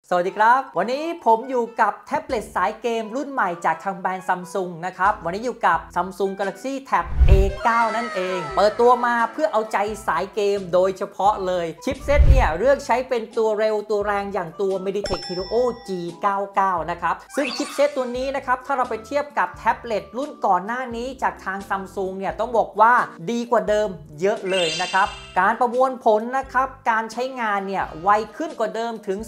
สวัสดีครับวันนี้ผมอยู่กับแท็บเล็ตสายเกมรุ่นใหม่จากทางแบรนด์ Samsung นะครับวันนี้อยู่กับ Samsung Galaxy Tab A9 นั่นเองเปิดตัวมาเพื่อเอาใจสายเกมโดยเฉพาะเลยชิปเซตเนี่ยเลือกใช้เป็นตัวเร็วตัวแรงอย่างตัว MediaTek Helio G99 นะครับซึ่งชิปเซตตัวนี้นะครับถ้าเราไปเทียบกับแท็บเล็ตรุ่นก่อนหน้านี้จากทาง Samsung เนี่ยต้องบอกว่าดีกว่าเดิมเยอะเลยนะครับการประมวลผลนะครับการใช้งานเนี่ยไวขึ้นกว่าเดิมถึง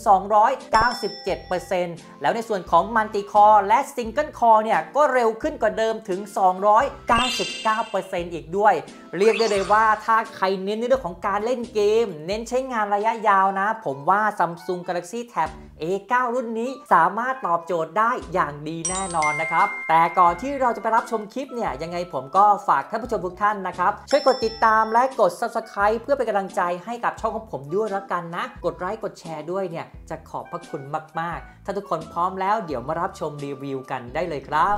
297% แล้วในส่วนของ Multi Core และ Single Core เนี่ยก็เร็วขึ้นกว่าเดิมถึง299% อีกด้วยเรียกได้เลยว่าถ้าใครเน้นในเรื่องของการเล่นเกมเน้นใช้งานระยะยาวนะผมว่า Samsung Galaxy Tab A9 รุ่นนี้สามารถตอบโจทย์ได้อย่างดีแน่นอนนะครับแต่ก่อนที่เราจะไปรับชมคลิปเนี่ยยังไงผมก็ฝากท่านผู้ชมทุกท่านนะครับช่วยกดติดตามและกด Subscribe เพื่อเป็นกำลังใจให้กับช่องของผมด้วยแล้วกันนะกดไลค์กดแชร์ด้วยเนี่ยจะขอบพระคุณมากๆถ้าทุกคนพร้อมแล้วเดี๋ยวมารับชมรีวิวกันได้เลยครับ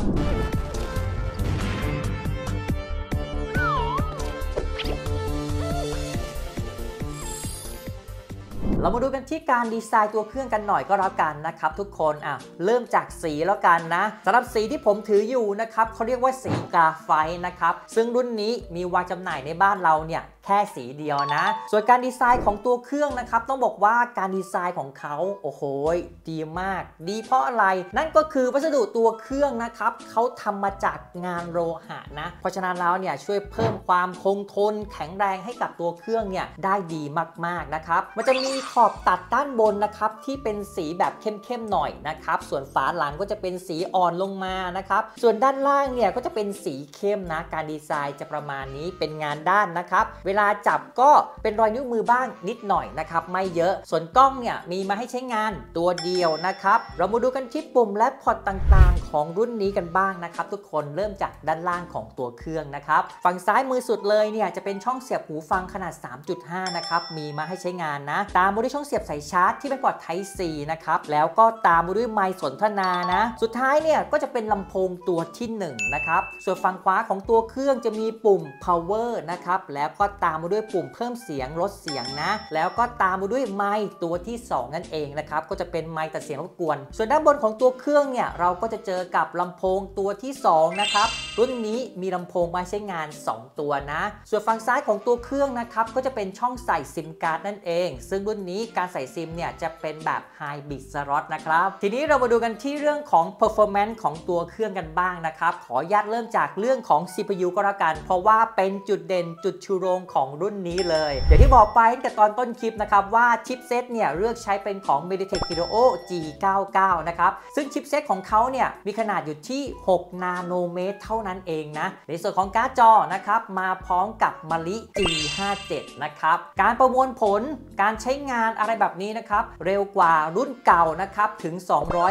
เรามาดูกันที่การดีไซน์ตัวเครื่องกันหน่อยก็แล้วกันนะครับทุกคนเริ่มจากสีแล้วกันนะสำหรับสีที่ผมถืออยู่นะครับเขาเรียกว่าสีกราไฟต์นะครับซึ่งรุ่นนี้มีวางจำหน่ายในบ้านเราเนี่ยแค่สีเดียวนะส่วนการดีไซน์ของตัวเครื่องนะครับต้องบอกว่าการดีไซน์ของเขาโอ้โหดีมากดีเพราะอะไรนั่นก็คือวัสดุตัวเครื่องนะครับเขาทำมาจากงานโลหะนะเพราะฉะนั้นแล้วเนี่ยช่วยเพิ่มความคงทนแข็งแรงให้กับตัวเครื่องเนี่ยได้ดีมากๆนะครับมันจะมีขอบตัดด้านบนนะครับที่เป็นสีแบบเข้มๆหน่อยนะครับส่วนฝาหลังก็จะเป็นสีอ่อนลงมานะครับส่วนด้านล่างเนี่ยก็จะเป็นสีเข้มนะการดีไซน์จะประมาณนี้เป็นงานด้านนะครับเวลาจับก็เป็นรอยนิ้วมือบ้างนิดหน่อยนะครับไม่เยอะส่วนกล้องเนี่ยมีมาให้ใช้งานตัวเดียวนะครับเรามาดูกันที่ปุ่มและพอร์ตต่างๆของรุ่นนี้กันบ้างนะครับทุกคนเริ่มจากด้านล่างของตัวเครื่องนะครับฝั่งซ้ายมือสุดเลยเนี่ยจะเป็นช่องเสียบหูฟังขนาด 3.5 นะครับมีมาให้ใช้งานนะตามมาด้วยช่องเสียบสายชาร์จที่เป็นพอร์ต Type C นะครับแล้วก็ตามมาด้วยไมค์สนทนานะสุดท้ายเนี่ยก็จะเป็นลำโพงตัวที่1นะครับส่วนฝั่งขวาของตัวเครื่องจะมีปุ่ม power นะครับแล้วก็ตามมาด้วยปุ่มเพิ่มเสียงลดเสียงนะแล้วก็ตามมาด้วยไมค์ตัวที่2นั่นเองนะครับก็จะเป็นไมค์ตัดเสียงรบกวนส่วนด้านบนของตัวเครื่องเนี่ยเราก็จะเจอกับลำโพงตัวที่2นะครับรุ่นนี้มีลำโพงมาใช้งาน2ตัวนะส่วนฝั่งซ้ายของตัวเครื่องนะครับก็จะเป็นช่องใส่ซิมการ์ดนั่นเองซึ่งรุ่นนี้การใส่ซิมเนี่ยจะเป็นแบบ Hybrid Slot นะครับทีนี้เรามาดูกันที่เรื่องของ performance ของตัวเครื่องกันบ้างนะครับขออนุญาตเริ่มจากเรื่องของ CPU ก็แล้วกันเพราะว่าเป็นจุดเด่นจุดชูโรงของรุ่นนี้เลยอย่างที่บอกไปตั้งแต่ตอนต้นคลิปนะครับว่าชิปเซตเนี่ยเลือกใช้เป็นของ MediaTek Helio G99 นะครับซึ่งชิปเซตของเขาเนี่ยมีขนาดอยู่ที่6นาโนเมตรเท่านั้นเองนะในส่วนของการ์ดจอนะครับมาพร้อมกับมะลิ G57 นะครับการประมวลผลการใช้งานอะไรแบบนี้นะครับเร็วกว่ารุ่นเก่านะครับถึง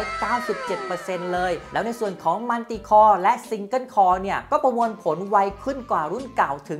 297% เลยแล้วในส่วนของ Multi Core และ Single Core เนี่ยก็ประมวลผลไวขึ้นกว่ารุ่นเก่าถึง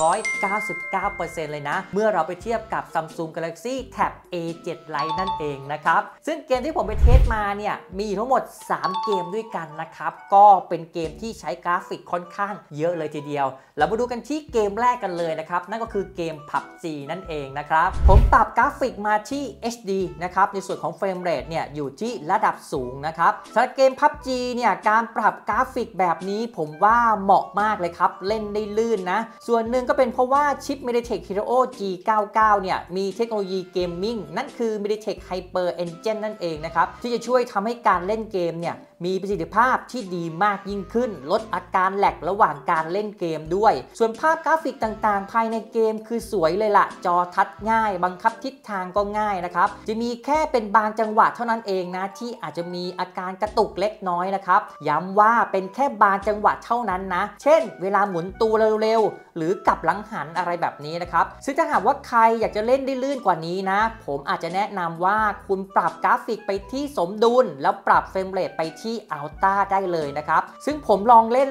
299% เลยนะเมื่อเราไปเทียบกับ Samsung Galaxy Tab A7 Lite นั่นเองนะครับซึ่งเกมที่ผมไปเทสมาเนี่ยมีทั้งหมด3เกมด้วยกันนะครับก็เป็นเกมที่ใช้กราฟิกค่อนข้างเยอะเลยทีเดียวเรามาดูกันที่เกมแรกกันเลยนะครับนั่นก็คือเกม PUBG นั่นเองนะครับผมปรับกราฟิกมาที่ HD นะครับในส่วนของเฟรมเรทเนี่ยอยู่ที่ระดับสูงนะครับสำหรับเกม PUBG เนี่ยการปรับกราฟิกแบบนี้ผมว่าเหมาะมากเลยครับเล่นได้ลื่นนะส่วนหนึ่งก็เป็นเพราะว่าชิป MediaTek Helio G99 เนี่ยมีเทคโนโลยีเกมมิ่งนั่นคือ MediaTek Hyper Engine นั่นเองนะครับที่จะช่วยทำให้การเล่นเกมเนี่ยมีประสิทธิภาพที่ดีมากยิ่งขึ้นลดอาการแหลกระหว่างการเล่นเกมด้วยส่วนภาพกราฟิกต่างๆภายในเกมคือสวยเลยล่ะจอทัชง่ายบังคับทิศทางก็ง่ายนะครับจะมีแค่เป็นบางจังหวะเท่านั้นเองนะที่อาจจะมีอาการกระตุกเล็กน้อยนะครับย้ำว่าเป็นแค่บางจังหวะเท่านั้นนะเช่นเวลาหมุนตัวเร็วๆหรือกลับหลังหันอะไรแบบนี้นะครับซึ่งถ้าหากว่าใครอยากจะเล่นได้ลื่นกว่านี้นะผมอาจจะแนะนำว่าคุณปรับกราฟิกไปที่สมดุลแล้วปรับเฟรมเรทไปที่อัลต้าได้เลยนะครับซึ่งผมลองเล่นแล้ว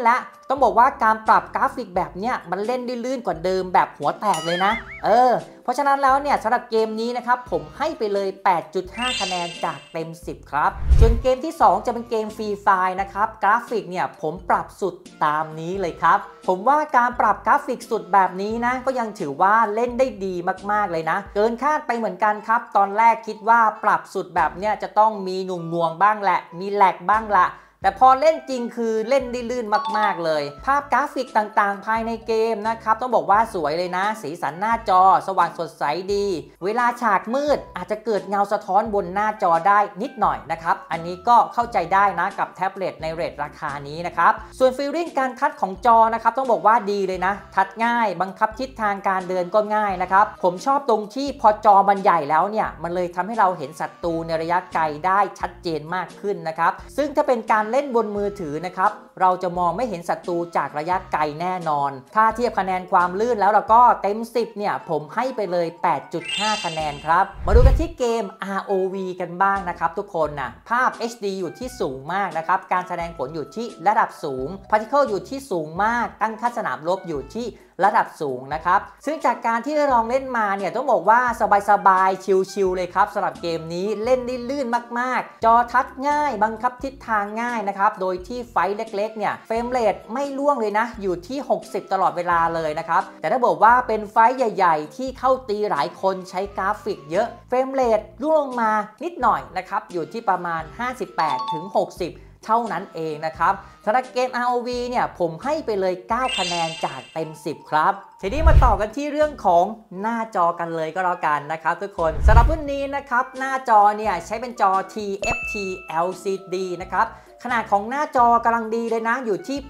ต้องบอกว่าการปรับกราฟิกแบบเนี้ยมันเล่นได้ลื่นกว่าเดิมแบบหัวแตกเลยนะเพราะฉะนั้นแล้วเนี่ยสำหรับเกมนี้นะครับผมให้ไปเลย 8.5 คะแนนจากเต็ม 10 ครับส่วนเกมที่ 2 จะเป็นเกมฟรีไฟล์นะครับกราฟิกเนี่ยผมปรับสุดตามนี้เลยครับผมว่าการปรับกราฟิกสุดแบบนี้นะก็ยังถือว่าเล่นได้ดีมากๆเลยนะเกินคาดไปเหมือนกันครับตอนแรกคิดว่าปรับสุดแบบเนี้ยจะต้องมีหน่วงงบ้างแหละมีแหลกบ้างละแต่พอเล่นจริงคือเล่นได้ลื่นมากๆเลยภาพกราฟิกต่างๆภายในเกมนะครับต้องบอกว่าสวยเลยนะสีสันหน้าจอสว่างสดใสดีเวลาฉากมืดอาจจะเกิดเงาสะท้อนบนหน้าจอได้นิดหน่อยนะครับอันนี้ก็เข้าใจได้นะกับแท็บเล็ตในเรทราคานี้นะครับส่วนฟีลลิ่งการทัชของจอนะครับต้องบอกว่าดีเลยนะทัชง่ายบังคับทิศทางการเดินก็ง่ายนะครับผมชอบตรงที่พอจอมันใหญ่แล้วเนี่ยมันเลยทำให้เราเห็นศัตรูในระยะไกลได้ชัดเจนมากขึ้นนะครับซึ่งถ้าเป็นการเล่นบนมือถือนะครับเราจะมองไม่เห็นศัตรูจากระยะไกลแน่นอนถ้าเทียบคะแนนความลื่นแล้วก็เต็ม 10เนี่ยผมให้ไปเลย 8.5 คะแนนครับมาดูกันที่เกม ROV กันบ้างนะครับทุกคนนะภาพ HD อยู่ที่สูงมากนะครับการแสดงผลอยู่ที่ระดับสูง Particle อยู่ที่สูงมากตั้งค่าสนามรบอยู่ที่ระดับสูงนะครับซึ่งจากการที่ลองเล่นมาเนี่ยต้องบอกว่าสบายๆชิลๆเลยครับสำหรับเกมนี้เล่นได้ลื่นมากๆจอทัชง่ายบังคับทิศทางง่ายนะครับโดยที่ไฟเล็กๆเนี่ยเฟรมเรทไม่ล่วงเลยนะอยู่ที่60ตลอดเวลาเลยนะครับแต่ถ้าบอกว่าเป็นไฟใหญ่ๆที่เข้าตีหลายคนใช้กราฟิกเยอะเฟรมเรทล่วงลงมานิดหน่อยนะครับอยู่ที่ประมาณ58ถึง60เท่านั้นเองนะครับสำหรับเกม ROV เนี่ยผมให้ไปเลย9คะแนนจากเต็ม 10ครับทีนี้มาต่อกันที่เรื่องของหน้าจอกันเลยก็แล้วกันนะครับทุกคนสำหรับรุ่นนี้นะครับหน้าจอเนี่ยใช้เป็นจอ TFT LCD นะครับขนาดของหน้าจอกำลังดีเลยนะอยู่ที่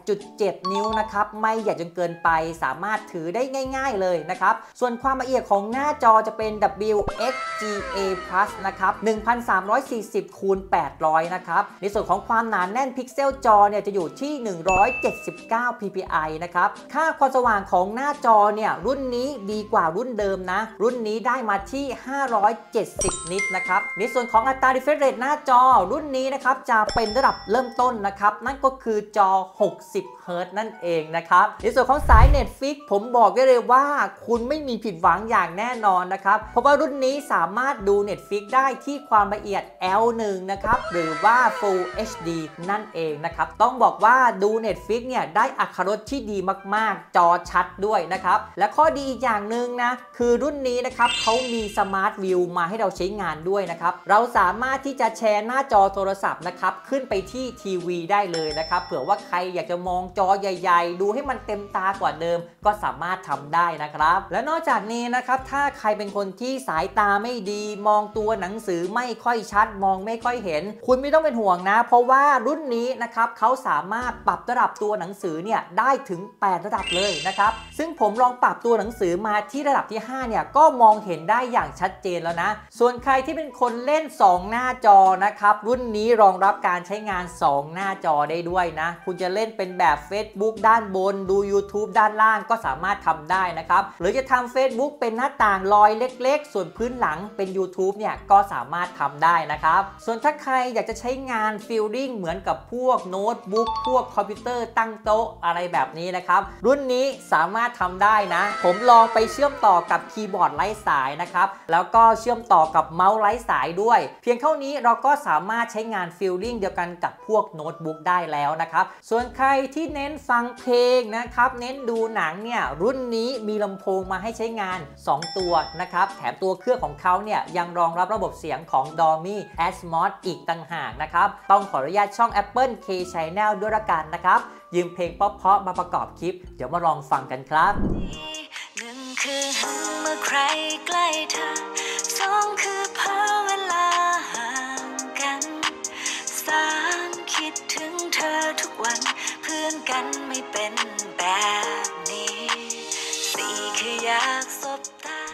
8.7 นิ้วนะครับไม่ใหญ่จนเกินไปสามารถถือได้ง่ายๆเลยนะครับส่วนความละเอียดของหน้าจอจะเป็น WXGA Plus นะครับ 1340 คูณ 800 นะครับในส่วนของความหนาแน่นพิกเซลจอเนี่ยจะอยู่ที่179 ppi นะครับค่าความสว่างของหน้าจอเนี่ยรุ่นนี้ดีกว่ารุ่นเดิมนะรุ่นนี้ได้มาที่570นิตนะครับในส่วนของอัตรา refresh rate หน้าจอรุ่นนี้นะครับจะเป็นระดับเริ่มต้นนะครับนั่นก็คือจอ60 เฮิร์ตซ์นั่นเองนะครับในส่วนของสาย Netflix ผมบอกได้เลยว่าคุณไม่มีผิดหวังอย่างแน่นอนนะครับเพราะว่ารุ่นนี้สามารถดู Netflix ได้ที่ความละเอียด L1 นะครับหรือว่า Full HD นั่นเองนะครับต้องบอกว่าดู Netflix เนี่ยได้อรรถรสที่ดีมากๆจอชัดด้วยนะครับและข้อดีอีกอย่างหนึ่งนะคือรุ่นนี้นะครับเขามี Smart View มาให้เราใช้งานด้วยนะครับเราสามารถที่จะแชร์หน้าจอโทรศัพท์นะครับขึ้นไปที่ทีวีได้เลยนะครับเผื่อว่าใครอยากจะมองจอใหญ่ๆดูให้มันเต็มตากว่าเดิมก็สามารถทำได้นะครับและนอกจากนี้นะครับถ้าใครเป็นคนที่สายตาไม่ดีมองตัวหนังสือไม่ค่อยชัดมองไม่ค่อยเห็นคุณไม่ต้องเป็นห่วงนะเพราะว่ารุ่นนี้นะครับเขาสามารถปรับระดับตัวหนังสือเนี่ยได้ถึง8ระดับเลยนะครับซึ่งผมลองปรับตัวหนังสือมาที่ระดับที่5เนี่ยก็มองเห็นได้อย่างชัดเจนแล้วนะส่วนใครที่เป็นคนเล่น2หน้าจอนะครับรุ่นนี้รองรับการใช้งาน2หน้าจอได้ด้วยนะคุณจะเล่นเป็นแบบ Facebook ด้านบนดู YouTube ด้านล่างก็สามารถทำได้นะครับหรือจะทำ Facebook เป็นหน้าต่างลอยเล็กๆส่วนพื้นหลังเป็น YouTube เนี่ยก็สามารถทำได้นะครับส่วนถ้าใครอยากจะใช้งานฟีลลิ่งเหมือนกับพวกโน้ตบุ๊กพวกคอมพิวเตอร์ตั้งโต๊ะอะไรแบบนี้นะครับรุ่นนี้สามารถทำได้นะผมลองไปเชื่อมต่อกับคีย์บอร์ดไร้สายนะครับแล้วก็เชื่อมต่อกับเมาส์ไร้สายด้วยเพียงเท่านี้เราก็สามารถใช้งานฟีลลิ่งเดียวกันกับพวกโน้ตบุ๊กได้แล้วนะครับส่วนใครที่เน้นฟังเพลงนะครับเน้นดูหนังเนี่ยรุ่นนี้มีลำโพงมาให้ใช้งาน2ตัวนะครับแถมตัวเครื่องของเขาเนี่ยยังรองรับระบบเสียงของ Dolby Atmos อีกต่างหากนะครับต้องขออนุญาตช่อง Apple K Channel ด้วยละกันนะครับยืมเพลงเพราะๆมาประกอบคลิปเดี๋ยวมาลองฟังกันครับหนึ่งคือเมื่อใครใกล้เธอสองคือเพ้อเวลาห่างกันสามคิดถึงเธอทุกวันเพื่อนกันไม่เป็นแบบนี้สี่คืออยากสบตา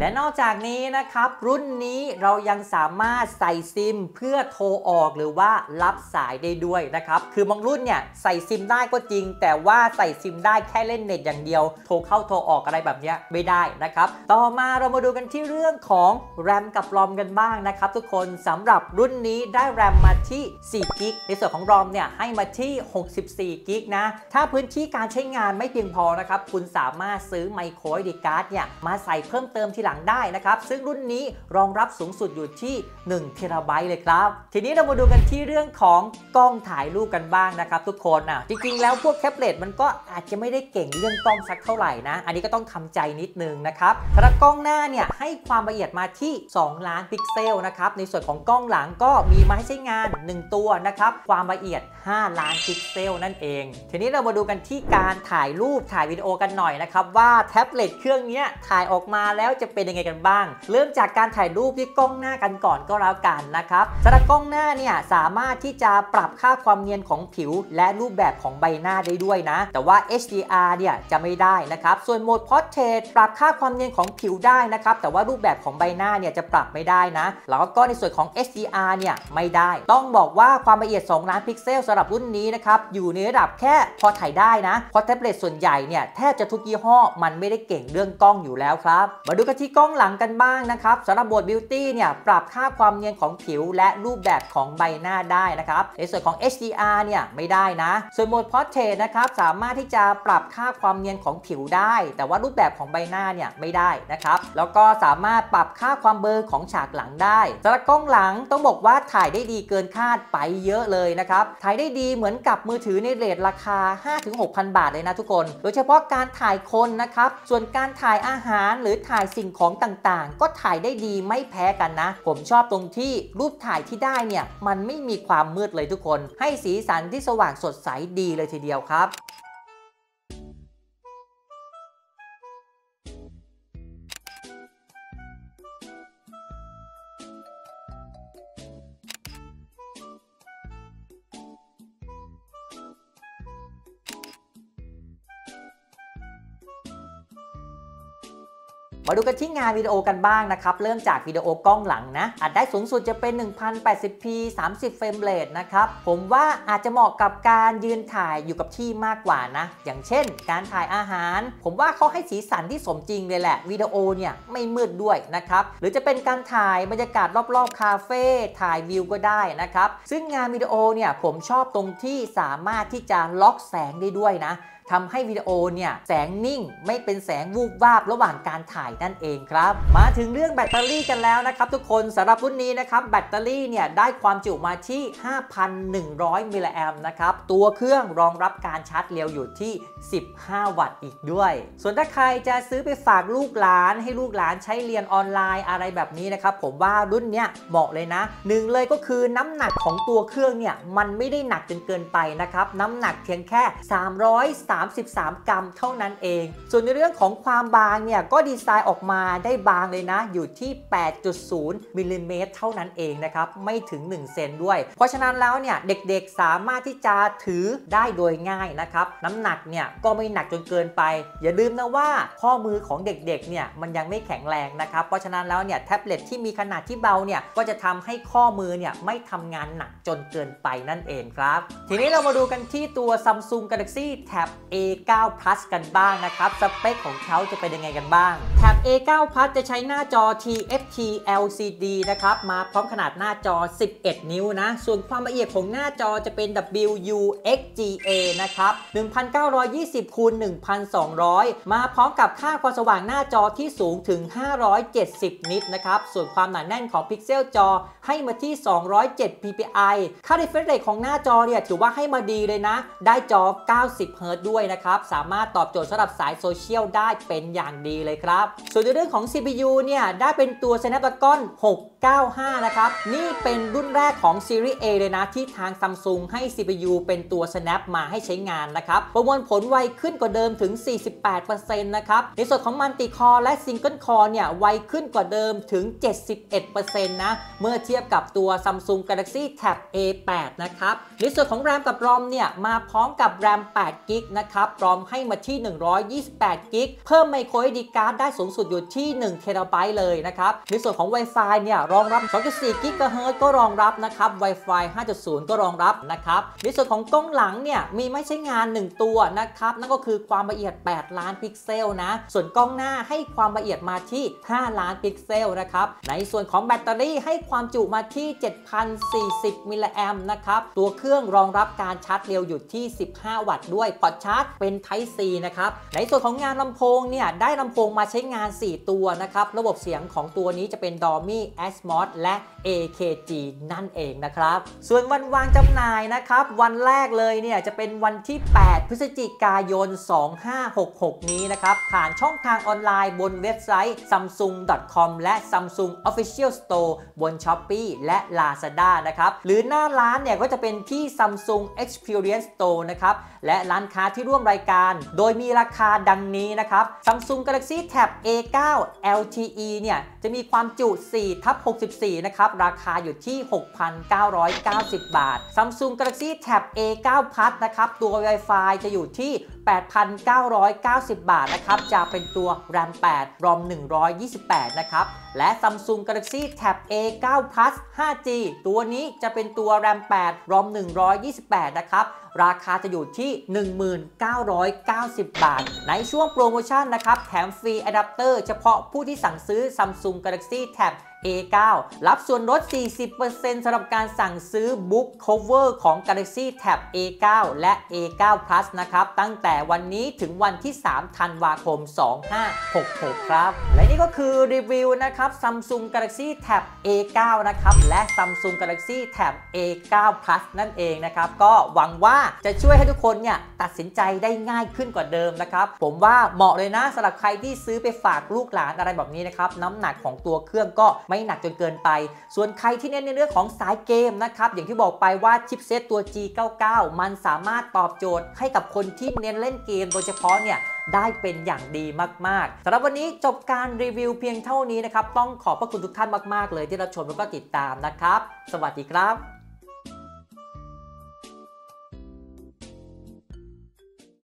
และนอกจากนี้นะครับรุ่นนี้เรายังสามารถใส่ซิมเพื่อโทรออกหรือว่ารับสายได้ด้วยนะครับคือบางรุ่นเนี่ยใส่ซิมได้ก็จริงแต่ว่าใส่ซิมได้แค่เล่นเน็ตอย่างเดียวโทรเข้าโทรออกอะไรแบบนี้ไม่ได้นะครับต่อมาเรามาดูกันที่เรื่องของแรมกับรอมกันบ้างนะครับทุกคนสำหรับรุ่นนี้ได้แรมมาที่4กิกในส่วนของรอมเนี่ยให้มาที่64กิกนะถ้าพื้นที่การใช้งานไม่เพียงพอนะครับคุณสามารถซื้อไมโคร SD card เนี่ยมาใส่เพิ่มเติมทีหลังได้นะครับซึ่งรุ่นนี้รองรับสูงสุดอยู่ที่1 เทราไบต์เลยครับทีนี้เรามาดูกันที่เรื่องของกล้องถ่ายรูปกันบ้างนะครับทุกคนจริงๆแล้วพวกแท็บเล็ตมันก็อาจจะไม่ได้เก่งเรื่องกล้องสักเท่าไหร่นะอันนี้ก็ต้องทำใจนิดนึงนะครับสำหรับกล้องหน้าเนี่ยให้ความละเอียดมาที่2 ล้านพิกเซลนะครับในส่วนของกล้องหลังก็มีมาให้ใช้งาน1ตัวนะครับความละเอียด5 ล้านพิกเซลนั่นเองทีนี้เรามาดูกันที่การถ่ายรูปถ่ายวิดีโอกันหน่อยนะครับว่าแท็บเล็ตเครื่องนี้ถ่ายออกมาแล้วจะเป็นยังไงกันบ้างเริ่มจากการถ่ายรูปที่กล้องหน้ากันก่อนก็แล้วกันนะครับสำหรับกล้องหน้าเนี่ยสามารถที่จะปรับค่าความเนียนของผิวและรูปแบบของใบหน้าได้ด้วยนะแต่ว่า HDR เนี่ยจะไม่ได้นะครับส่วนโหมด Portrait ปรับค่าความเนียนของผิวได้นะครับแต่ว่ารูปแบบของใบหน้าเนี่ยจะปรับไม่ได้นะแล้วก็ในส่วนของ HDR เนี่ยไม่ได้ต้องบอกว่าความละเอียด2 ล้านพิกเซลสำหรับรุ่นนี้นะครับอยู่ในระดับแค่พอถ่ายได้นะเพราะแท็บเล็ตส่วนใหญ่เนี่ยแทบจะทุกยี่ห้อมันไม่ได้เก่งเรื่องกล้องอยู่แล้วครับมาดูกันที่กล้องหลังกันบ้างนะครับสำหรับโหมด Beauty เนี่ยปรับค่าความเนียนของผิวและรูปแบบของใบหน้าได้นะครับในส่วนของ HDR เนี่ยไม่ได้นะส่วนโหมด Portrait นะครับสามารถที่จะปรับค่าความเนียนของผิวได้แต่ว่ารูปแบบของใบหน้าเนี่ยไม่ได้นะครับแล้วก็สามารถปรับค่าความเบลอของฉากหลังได้สำหรับกล้องหลังต้องบอกว่าถ่ายได้ดีเกินคาดไปเยอะเลยนะครับถ่ายได้ดีเหมือนกับมือถือในเรทราคา 5-6,000 บาทเลยนะทุกคนโดยเฉพาะการถ่ายคนนะครับส่วนการถ่ายอาหารหรือถ่ายสิ่งของต่างๆก็ถ่ายได้ดีไม่แพ้กันนะผมชอบตรงที่รูปถ่ายที่ได้เนี่ยมันไม่มีความมืดเลยทุกคนให้สีสันที่สว่างสดใสดีเลยทีเดียวครับ มาดูกันที่งานวิดีโอกันบ้างนะครับเริ่มจากวิดีโอกล้องหลังนะอัดได้สูงสุดจะเป็น 1080p 30 เฟรมเรทนะครับผมว่าอาจจะเหมาะกับการยืนถ่ายอยู่กับที่มากกว่านะอย่างเช่นการถ่ายอาหารผมว่าเขาให้สีสันที่สมจริงเลยแหละวิดีโอเนี่ยไม่มืดด้วยนะครับหรือจะเป็นการถ่ายบรรยากาศรอบๆคาเฟ่ถ่ายวิวก็ได้นะครับซึ่งงานวิดีโอเนี่ยผมชอบตรงที่สามารถที่จะล็อกแสงได้ด้วยนะทำให้วิดีโอเนี่ยแสงนิ่งไม่เป็นแสงวูบวาบระหว่างการถ่ายนั่นเองครับมาถึงเรื่องแบตเตอรี่กันแล้วนะครับทุกคนสำหรับรุ่นนี้นะครับแบตเตอรี่เนี่ยได้ความจุมาที่ 5,100 มิลลิแอมป์นะครับตัวเครื่องรองรับการชาร์จเร็วอยู่ที่15 วัตต์อีกด้วยส่วนถ้าใครจะซื้อไปฝากลูกหลานให้ลูกหลานใช้เรียนออนไลน์อะไรแบบนี้นะครับผมว่ารุ่นเนี้ยเหมาะเลยนะหนึ่งเลยก็คือน้ำหนักของตัวเครื่องเนี่ยมันไม่ได้หนักจนเกินไปนะครับน้ำหนักเพียงแค่333 กรัมเท่านั้นเองส่วนในเรื่องของความบางเนี่ยก็ดีไซน์ออกมาได้บางเลยนะอยู่ที่ 8.0 มิลลิเมตรเท่านั้นเองนะครับไม่ถึง1 เซนด้วยเพราะฉะนั้นแล้วเนี่ยเด็กๆสามารถที่จะถือได้โดยง่ายนะครับน้ำหนักเนี่ยก็ไม่หนักจนเกินไปอย่าลืมนะว่าข้อมือของเด็กๆเนี่ยมันยังไม่แข็งแรงนะครับเพราะฉะนั้นแล้วเนี่ยแท็บเล็ตที่มีขนาดที่เบาเนี่ยก็จะทำให้ข้อมือเนี่ยไม่ทำงานหนักจนเกินไปนั่นเองครับทีนี้เรามาดูกันที่ตัว Samsung Galaxy Tab A9 Plus กันบ้างนะครับสเปคของเขาจะเป็นยังไงกันบ้าง Tab A9 Plus จะใช้หน้าจอ TFT LCD นะครับมาพร้อมขนาดหน้าจอ 11 นิ้วนะส่วนความละเอียดของหน้าจอจะเป็น WUXGA นะครับ1920 คูณ 1200 มาพร้อมกับค่าความสว่างหน้าจอที่สูงถึง570 นิตนะครับส่วนความหนาแน่นของพิกเซลจอให้มาที่207 ppi ค่า refresh rate ของหน้าจอเนี่ยถือว่าให้มาดีเลยนะได้จอ90 Hz ด้วยนะครับสามารถตอบโจทย์สำหรับสายโซเชียลได้เป็นอย่างดีเลยครับส่วนในเรื่องของ CPU เนี่ยได้เป็นตัว Snapdragon 695 นะครับนี่เป็นรุ่นแรกของซีรีส์ A เลยนะที่ทาง Samsung ให้ CPU เป็นตัว Snap มาให้ใช้งานนะครับประมวลผลไวขึ้นกว่าเดิมถึง 48% นะครับในส่วนของ Multi Core และ Single Core เนี่ยไวขึ้นกว่าเดิมถึง 71% นะเมื่อเทียบกับตัว Samsung Galaxy Tab A8 นะครับในส่วนของ RAM กับ ROM เนี่ยมาพร้อมกับ RAM 8 GB นะครับ ROM ให้มาที่128 GB เพิ่ม Micro SD Card ได้สูงสุดสุดอยู่ที่1 TB เลยนะครับในส่วนของ Wi-Fi เนี่ยรองรับ 2.4 GHz ก็รองรับนะครับ Wi-Fi 5.0 ก็รองรับนะครับในส่วนของกล้องหลังเนี่ยมีไม่ใช้งาน1ตัวนะครับนั่นก็คือความละเอียด8ล้านพิกเซลนะส่วนกล้องหน้าให้ความละเอียดมาที่5ล้านพิกเซลนะครับในส่วนของแบตเตอรี่ให้ความจุมาที่7,040 มิลลิแอมป์นะครับตัวเครื่องรองรับการชาร์จเร็วอยู่ที่15 วัตต์ด้วยพอร์ตชาร์จเป็น Type C นะครับในส่วนของงานลำโพงเนี่ยได้ลำโพงมาใช้งาน4ตัวนะครับระบบเสียงของตัวนี้จะเป็น Dolby Atmos และ AKG นั่นเองนะครับส่วนวันวางจำหน่ายนะครับวันแรกเลยเนี่ยจะเป็นวันที่8 พฤศจิกายน 2566 นี้นะครับผ่านช่องทางออนไลน์บนเว็บไซต์ samsung.com และ Samsung Official Store บน Shopee และ Lazada นะครับหรือหน้าร้านเนี่ยก็จะเป็นที่ Samsung Experience Store นะครับและร้านค้าที่ร่วมรายการโดยมีราคาดังนี้นะครับ Samsung Galaxy Tab A9 LTE เนี่ยจะมีความจุ 4/64 นะครับราคาอยู่ที่ 6,990 บาท Samsung Galaxy Tab A9 Plus นะครับตัว Wi-Fi จะอยู่ที่ 8,990 บาทนะครับจะเป็นตัว RAM 8 ROM 128 นะครับและ Samsung Galaxy Tab A9 Plus 5G ตัวนี้จะเป็นตัว RAM 8 ROM 128 นะครับราคาจะอยู่ที่ 1990 บาทในช่วงโปรโมชั่นนะครับแถมฟรีอะแดปเตอร์เฉพาะผู้ที่สั่งซื้อ Samsung Galaxy Tab A9 รับส่วนลด 40% สำหรับการสั่งซื้อ Book Cover ของ Galaxy Tab A9 และ A9 Plus นะครับตั้งแต่วันนี้ถึงวันที่ 3 ธันวาคม 2566 ครับและนี่ก็คือรีวิวนะครับ Samsung Galaxy Tab A9 นะครับและ Samsung Galaxy Tab A9 Plus นั่นเองนะครับก็หวังว่าจะช่วยให้ทุกคนเนี่ยตัดสินใจได้ง่ายขึ้นกว่าเดิมนะครับผมว่าเหมาะเลยนะสำหรับใครที่ซื้อไปฝากลูกหลานอะไรแบบนี้นะครับน้ำหนักของตัวเครื่องก็ไม่หนักจนเกินไปส่วนใครที่เน้นในเรื่องของสายเกมนะครับอย่างที่บอกไปว่าชิปเซตตัว G99 มันสามารถตอบโจทย์ให้กับคนที่เน้นเล่นเกมโดยเฉพาะเนี่ยได้เป็นอย่างดีมากๆสำหรับวันนี้จบการรีวิวเพียงเท่านี้นะครับต้องขอบพระคุณทุกท่านมากๆเลยที่รับชมแล้วก็ติดตามนะครับสวัสดีครับ